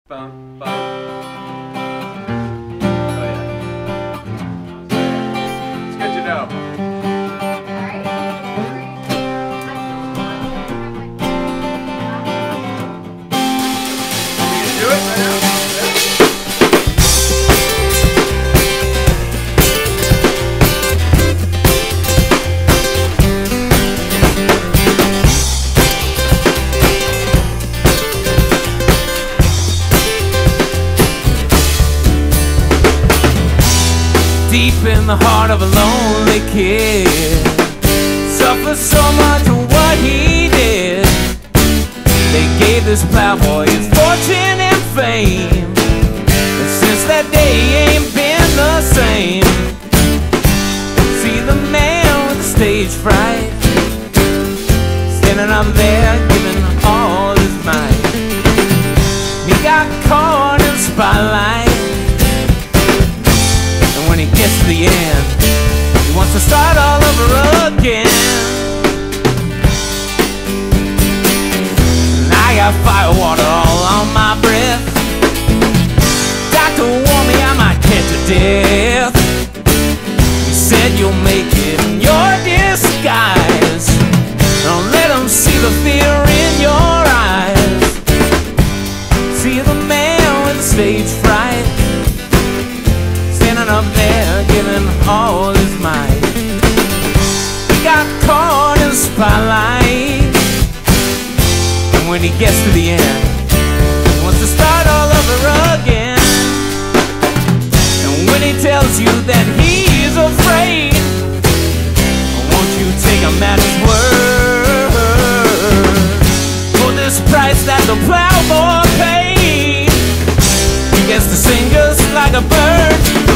Bum, bum. Oh yeah. It's good to know. We can do it right now. Deep in the heart of a lonely kid, suffers so much of what he did. They gave this plowboy his fortune and fame, and since that day he ain't been the same. See the man with the stage fright, standing up there giving all his might. He got caught in the spotlight. When he gets to the end, he wants to start all over again. And I got fire water all on my breath. Doctor warned me I might catch a death. He said you'll make it in your disguise. Don't let him see the fear in your eyes. See the man with the stage fright, up there giving all his might. He got caught in the spotlight, and when he gets to the end, he wants to start all over again. And when he tells you that he's afraid, won't you take him at his word? For this price that the plowboy paid, he gets to sing just like a bird.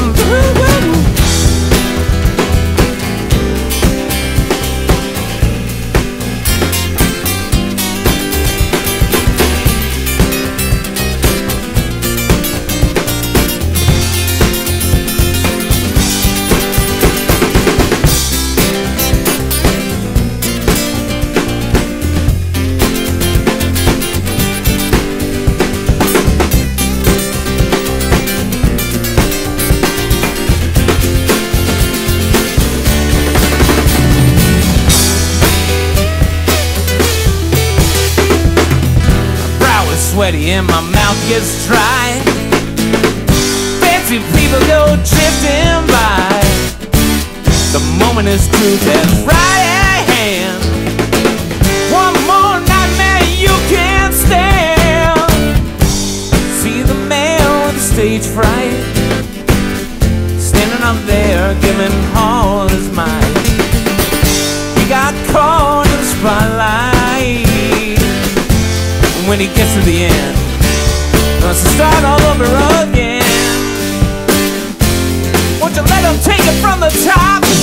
Sweaty and my mouth gets dry. Fancy people go drifting by. The moment is truth that's right at hand. One more nightmare you can't stand. See the man with the stage fright, standing up there giving all his might. He got caught in the spotlight. When he gets to the end, he wants to start all over again. Won't you let him take it from the top?